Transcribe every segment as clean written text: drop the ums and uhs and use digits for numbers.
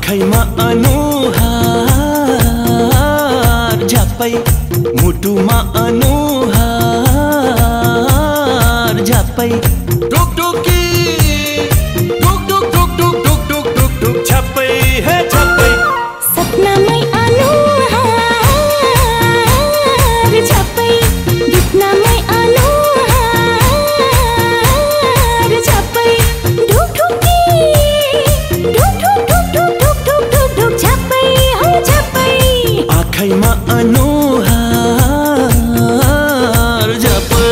आँखैमा अनुहार झ्याप्पै मुटुमा अनुहार झ्याप्पै ढुकढुकी ढुकढुक ढुकढुक ढुकढुक ढुकढुक झ्याप्पै हे झ्याप्पै सपनामै अनुहार झ्याप्पै दुख्नामै अनुहार झ्याप्पै ढुकढुकी ढुकढुक ढुकढुक ढुकढुक ढुकढुक झ्याप्पै हो झ्याप्पै आँखैमा अनुहार झ्याप्पै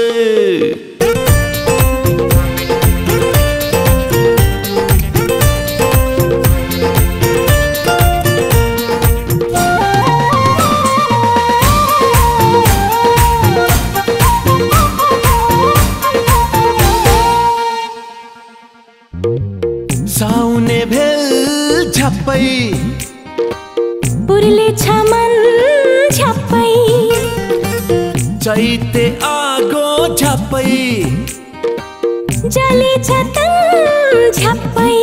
साउने भेल झ्याप्पै उर्ले छ मन झ्याप्पै चैते आगो झ्याप्पै जले छ तन झ्याप्पै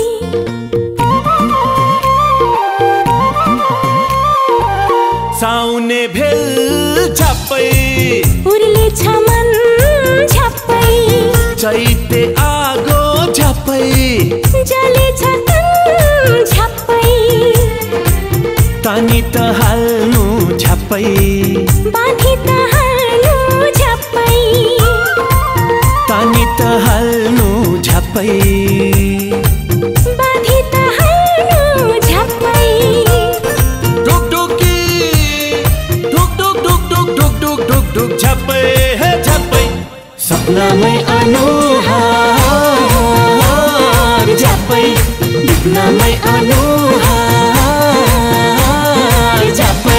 साउने भेल झ्याप्पै उर्ले छ मन झ्याप्पै चैते आगो झ्याप्पै जले छ तन झ्याप्पै तानी त हाल्नु झ्याप्पै बाँधी त हाल्नु झ्याप्पै तानी त हाल्नु झ्याप्पै बाँधी त हाल्नु झ्याप्पै ढुकढुकी ढुकढुक ढुकढुक ढुकढुक ढुकढुक झ्याप्पै हे झ्याप्पै सपनामै अनुहार झ्याप्पै दुख्नामै अनुहार झ्याप्पै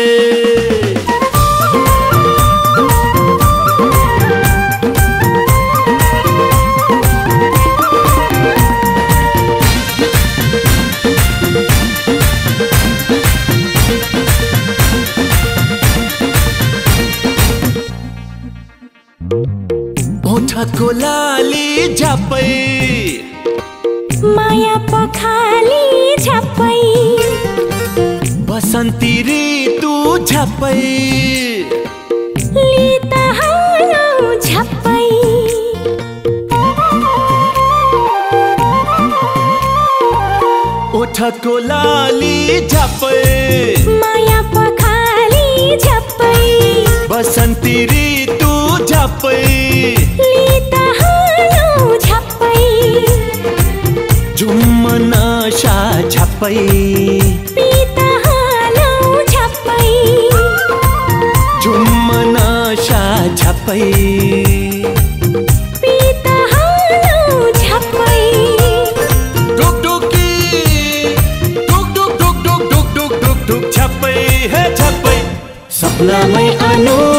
ओठको लाली झ्याप्पै माया पखाली झ्याप्पै बसन्ती ऋतु झ्याप्पै लित हाल्नु झ्याप्पै ओठको लाली झ्याप्पै माया पखाली झ्याप्पै बसन्ती ऋतु झ्याप्पै लित हाल्नु झ्याप्पै जुम्म नशा झ्याप्पै पित हाल्नु झ्याप्पै जुम्म नशा झ्याप्पै पित हाल्नु झ्याप्पै ढुकढुकी ढुकढुक ढुकढुक ढुकढुक ढुकढुक झ्याप्पै हे झ्याप्पै सपनामै अनु